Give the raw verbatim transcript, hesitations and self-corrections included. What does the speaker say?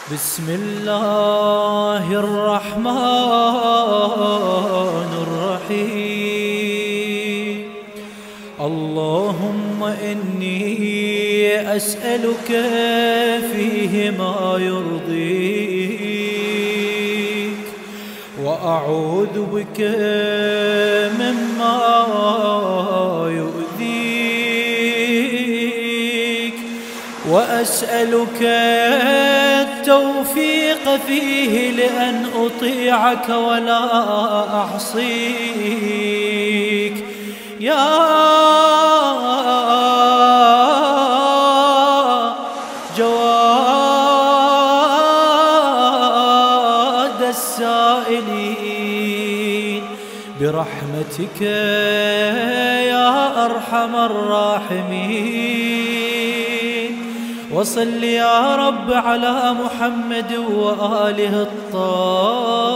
بسم الله الرحمن الرحيم. اللهم إني أسألك فيه ما يرضيك، وأعوذ بك مما يؤذيك، وأسألك التوفيق فيه لأن أطيعك ولا أعصيك يا جواد السائلين، برحمتك يا أرحم الراحمين. وصل يا رب على محمد وآله الطاهرين.